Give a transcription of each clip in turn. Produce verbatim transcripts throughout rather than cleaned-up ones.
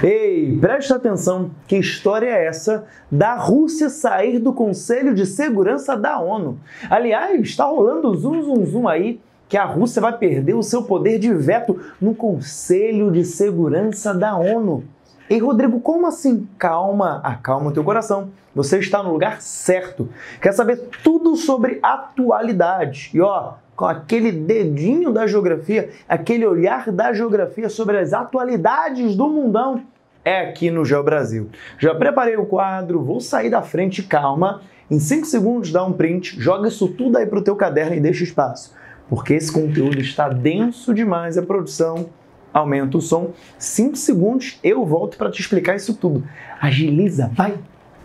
Ei, presta atenção, que história é essa da Rússia sair do Conselho de Segurança da ONU? Aliás, está rolando zum zum zum aí que a Rússia vai perder o seu poder de veto no Conselho de Segurança da ONU. Ei, Rodrigo, como assim? Calma, acalma o teu coração. Você está no lugar certo. Quer saber tudo sobre atualidade. E ó, com aquele dedinho da geografia, aquele olhar da geografia sobre as atualidades do mundão, é aqui no GeoBrasil. Já preparei o quadro, vou sair da frente, calma. Em cinco segundos dá um print, joga isso tudo aí para o teu caderno e deixa espaço. Porque esse conteúdo está denso demais, a produção aumenta o som. cinco segundos, eu volto para te explicar isso tudo. Agiliza, vai!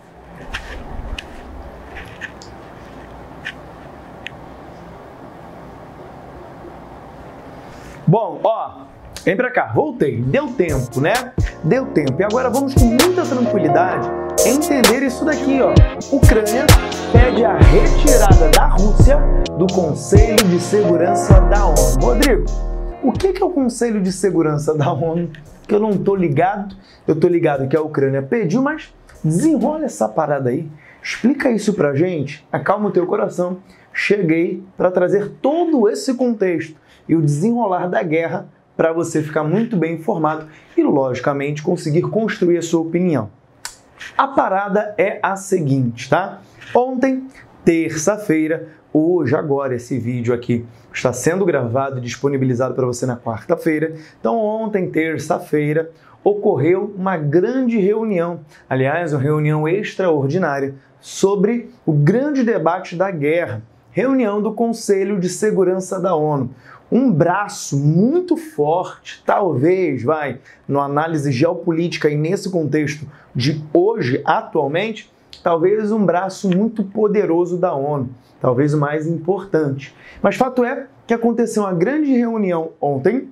Bom, ó, vem pra cá, voltei, deu tempo, né? Deu tempo. E agora vamos com muita tranquilidade entender isso daqui, ó. Ucrânia pede a retirada da Rússia do Conselho de Segurança da ONU. Rodrigo, o que é o Conselho de Segurança da ONU? Que eu não tô ligado. Eu tô ligado que a Ucrânia pediu, mas desenrola essa parada aí. Explica isso pra gente. Acalma o teu coração. Cheguei para trazer todo esse contexto e o desenrolar da guerra para você ficar muito bem informado e, logicamente, conseguir construir a sua opinião. A parada é a seguinte, tá? Ontem, terça-feira, hoje, agora, esse vídeo aqui está sendo gravado e disponibilizado para você na quarta-feira. Então, ontem, terça-feira, ocorreu uma grande reunião, aliás, uma reunião extraordinária, sobre o grande debate da guerra. Reunião do Conselho de Segurança da ONU. Um braço muito forte, talvez, vai, na análise geopolítica e nesse contexto de hoje, atualmente, talvez um braço muito poderoso da ONU, talvez o mais importante. Mas fato é que aconteceu uma grande reunião ontem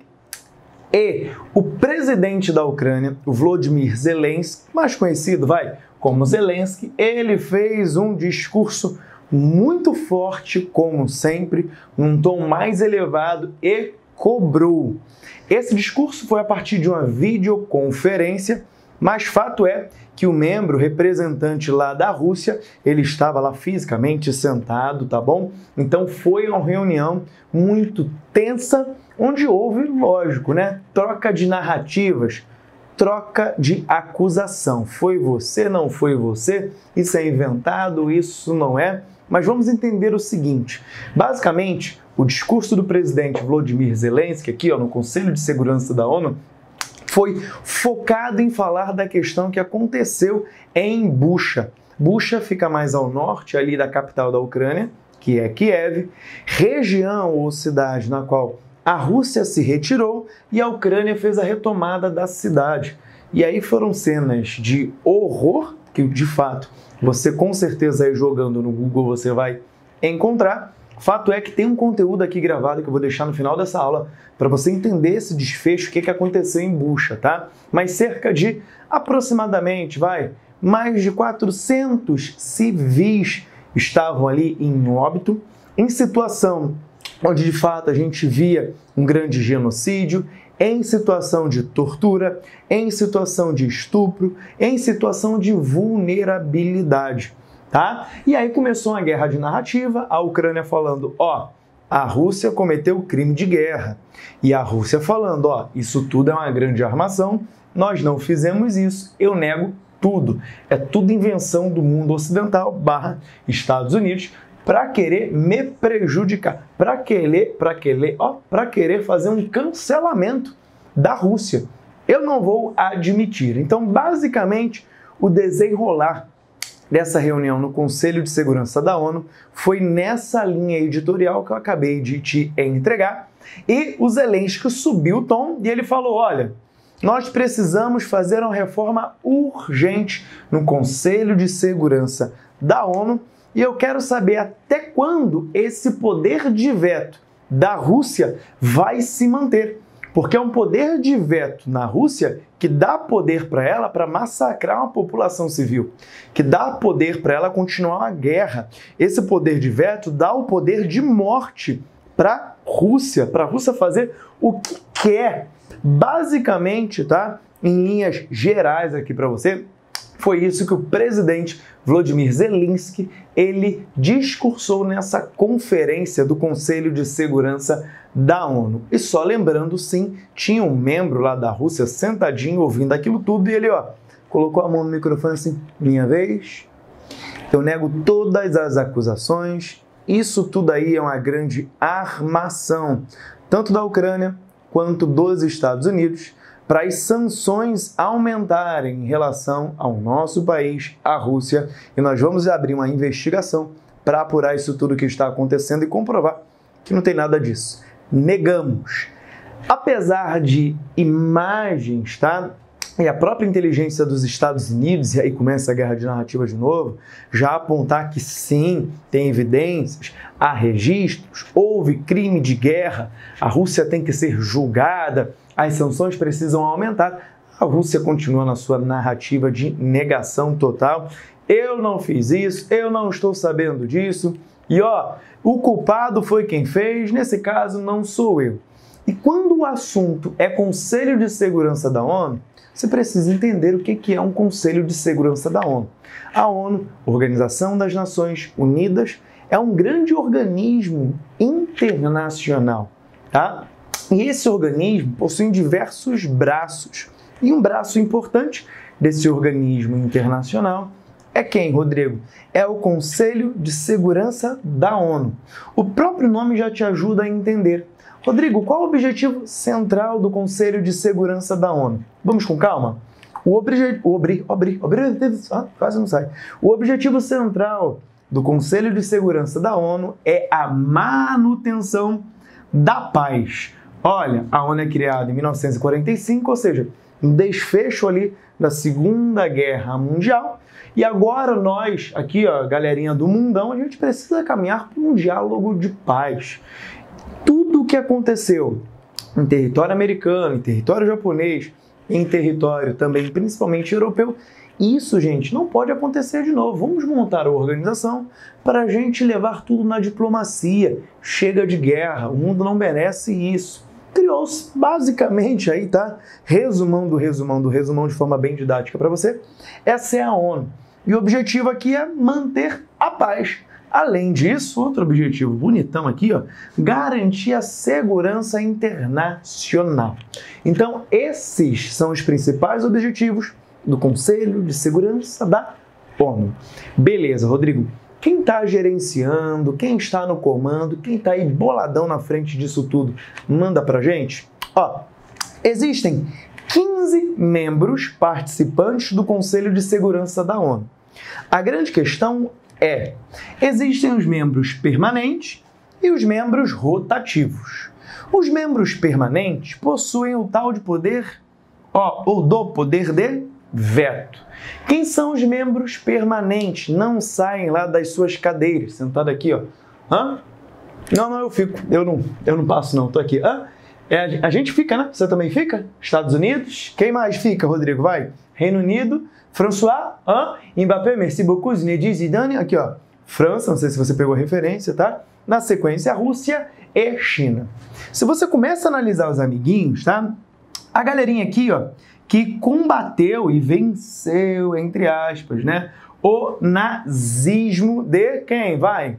e o presidente da Ucrânia, o Volodymyr Zelensky, mais conhecido, vai, como Zelensky, ele fez um discurso muito forte, como sempre, num tom mais elevado e cobrou. Esse discurso foi a partir de uma videoconferência, mas fato é que o membro representante lá da Rússia, ele estava lá fisicamente sentado, tá bom? Então foi uma reunião muito tensa, onde houve, lógico, né, troca de narrativas, troca de acusação. Foi você, não foi você? Isso é inventado, isso não é? Mas vamos entender o seguinte, basicamente, o discurso do presidente Volodymyr Zelensky, aqui ó, no Conselho de Segurança da ONU, foi focado em falar da questão que aconteceu em Bucha. Bucha fica mais ao norte, ali da capital da Ucrânia, que é Kiev, região ou cidade na qual a Rússia se retirou e a Ucrânia fez a retomada da cidade. E aí foram cenas de horror, que de fato você com certeza aí jogando no Google você vai encontrar. Fato é que tem um conteúdo aqui gravado que eu vou deixar no final dessa aula para você entender esse desfecho, o que, que aconteceu em Bucha, tá? Mas cerca de aproximadamente, vai, mais de quatrocentos civis estavam ali em óbito, em situação onde de fato a gente via um grande genocídio, em situação de tortura, em situação de estupro, em situação de vulnerabilidade, tá? E aí começou uma guerra de narrativa, a Ucrânia falando, ó, a Rússia cometeu crime de guerra, e a Rússia falando, ó, isso tudo é uma grande armação, nós não fizemos isso, eu nego tudo, é tudo invenção do mundo ocidental barra Estados Unidos, para querer me prejudicar, para querer, para querer, ó, para querer fazer um cancelamento da Rússia. Eu não vou admitir. Então, basicamente, o desenrolar dessa reunião no Conselho de Segurança da ONU foi nessa linha editorial que eu acabei de te entregar. E o Zelensky subiu o tom e ele falou, olha, nós precisamos fazer uma reforma urgente no Conselho de Segurança da ONU. E eu quero saber até quando esse poder de veto da Rússia vai se manter. Porque é um poder de veto na Rússia que dá poder para ela para massacrar uma população civil, que dá poder para ela continuar uma guerra. Esse poder de veto dá o poder de morte para a Rússia, para a Rússia fazer o que quer. Basicamente, tá? em linhas gerais aqui para você, foi isso que o presidente Volodymyr Zelensky, ele discursou nessa conferência do Conselho de Segurança da ONU. E só lembrando, sim, tinha um membro lá da Rússia sentadinho ouvindo aquilo tudo e ele, ó, colocou a mão no microfone assim, minha vez, eu nego todas as acusações, isso tudo aí é uma grande armação, tanto da Ucrânia quanto dos Estados Unidos, para as sanções aumentarem em relação ao nosso país, a Rússia, e nós vamos abrir uma investigação para apurar isso tudo que está acontecendo e comprovar que não tem nada disso. Negamos. Apesar de imagens, tá? E a própria inteligência dos Estados Unidos, e aí começa a guerra de narrativa de novo, já apontar que sim, tem evidências, há registros, houve crime de guerra, a Rússia tem que ser julgada, as sanções precisam aumentar, a Rússia continua na sua narrativa de negação total. Eu não fiz isso, eu não estou sabendo disso, e ó, o culpado foi quem fez, nesse caso não sou eu. E quando o assunto é Conselho de Segurança da ONU, você precisa entender o que é um Conselho de Segurança da ONU. A ONU, Organização das Nações Unidas, é um grande organismo internacional, tá? E esse organismo possui diversos braços. E um braço importante desse organismo internacional é quem, Rodrigo? É o Conselho de Segurança da ONU. O próprio nome já te ajuda a entender. Rodrigo, qual o objetivo central do Conselho de Segurança da ONU? Vamos com calma? O objetivo... Obri, obri, obri, ah, quase não sai. O objetivo central do Conselho de Segurança da ONU é a manutenção da paz. Olha, a ONU é criada em mil novecentos e quarenta e cinco, ou seja, um desfecho ali da Segunda Guerra Mundial. E agora nós, aqui, ó, galerinha do mundão, a gente precisa caminhar para um diálogo de paz. Tudo o que aconteceu em território americano, em território japonês, em território também, principalmente europeu, isso, gente, não pode acontecer de novo. Vamos montar a organização para a gente levar tudo na diplomacia. Chega de guerra, o mundo não merece isso. Criou-se basicamente aí, tá? Resumão do resumão do resumão de forma bem didática para você. Essa é a ONU. E o objetivo aqui é manter a paz. Além disso, outro objetivo bonitão aqui, ó, garantir a segurança internacional. Então, esses são os principais objetivos do Conselho de Segurança da ONU. Beleza, Rodrigo. Quem está gerenciando, quem está no comando, quem está aí boladão na frente disso tudo, manda pra gente? Ó, existem quinze membros participantes do Conselho de Segurança da ONU. A grande questão é, existem os membros permanentes e os membros rotativos. Os membros permanentes possuem o tal de poder, ó, ou do poder de veto. Quem são os membros permanentes? Não saem lá das suas cadeiras, sentado aqui, ó. Hã? Não, não, eu fico. Eu não, eu não passo, não. Tô aqui. Hã? É, a gente fica, né? Você também fica? Estados Unidos? Quem mais fica, Rodrigo? Vai. Reino Unido. François. Hã? Mbappé. Merci beaucoup. Zinedine Zidane. Aqui, ó. França. Não sei se você pegou a referência, tá? Na sequência, Rússia e China. Se você começa a analisar os amiguinhos, tá? A galerinha aqui, ó, que combateu e venceu, entre aspas, né, o nazismo de quem? Vai?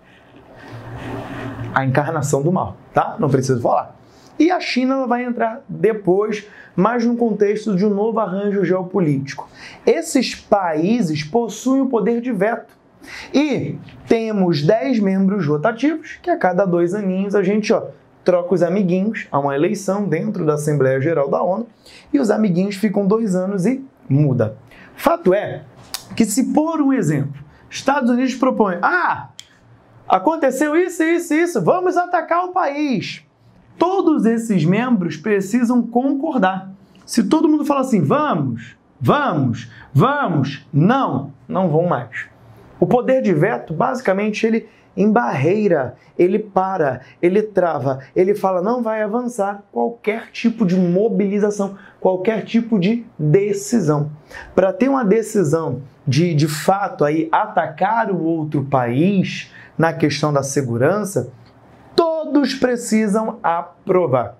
A encarnação do mal, tá? Não preciso falar. E a China ela vai entrar depois, mas no contexto de um novo arranjo geopolítico. Esses países possuem o poder de veto. E temos dez membros rotativos, que a cada dois aninhos a gente, ó, troca os amiguinhos a uma eleição dentro da Assembleia Geral da ONU e os amiguinhos ficam dois anos e muda. Fato é que se, por um exemplo, Estados Unidos propõe, ah, aconteceu isso, isso, isso, vamos atacar o país. Todos esses membros precisam concordar. Se todo mundo fala assim, vamos, vamos, vamos, não, não vão mais. O poder de veto, basicamente, ele embarreira, ele para, ele trava, ele fala, não vai avançar qualquer tipo de mobilização, qualquer tipo de decisão. Para ter uma decisão de, de fato, aí, atacar o outro país na questão da segurança, todos precisam aprovar.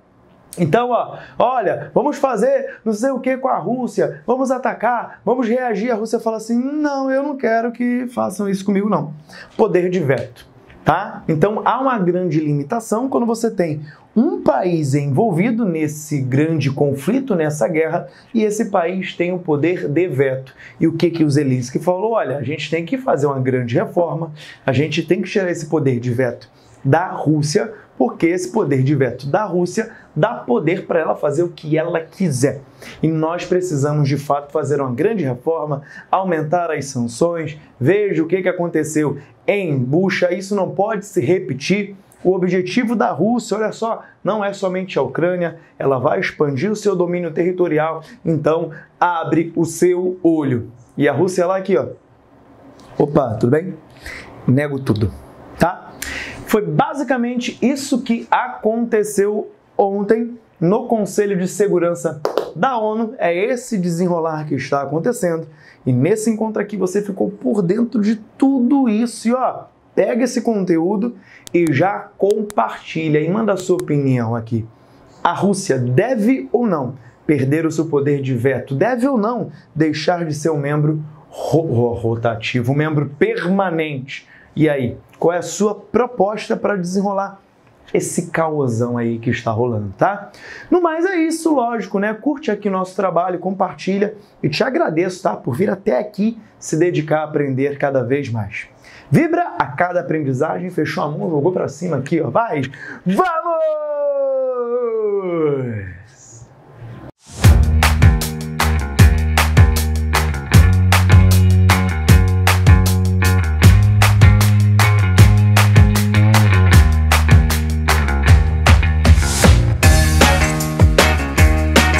Então, ó, olha, vamos fazer não sei o que com a Rússia, vamos atacar, vamos reagir. A Rússia fala assim, não, eu não quero que façam isso comigo, não. Poder de veto, tá? Então, há uma grande limitação quando você tem um país envolvido nesse grande conflito, nessa guerra, e esse país tem o poder de veto. E o que que o Zelensky falou? Olha, a gente tem que fazer uma grande reforma, a gente tem que tirar esse poder de veto da Rússia, porque esse poder de veto da Rússia dá poder para ela fazer o que ela quiser. E nós precisamos, de fato, fazer uma grande reforma, aumentar as sanções. Veja o que que aconteceu em Bucha, isso não pode se repetir. O objetivo da Rússia, olha só, não é somente a Ucrânia, ela vai expandir o seu domínio territorial, então abre o seu olho. E a Rússia lá aqui, ó. Opa, tudo bem? Nego tudo, tá? Foi basicamente isso que aconteceu ontem no Conselho de Segurança da ONU. É esse desenrolar que está acontecendo. E nesse encontro aqui você ficou por dentro de tudo isso. E ó, pega esse conteúdo e já compartilha e manda a sua opinião aqui. A Rússia deve ou não perder o seu poder de veto? Deve ou não deixar de ser um membro rotativo, um membro permanente? E aí, qual é a sua proposta para desenrolar esse caosão aí que está rolando, tá? No mais é isso, lógico, né? Curte aqui nosso trabalho, compartilha e te agradeço, tá? Por vir até aqui se dedicar a aprender cada vez mais. Vibra a cada aprendizagem, fechou a mão, jogou para cima aqui, ó, vai! Vamos!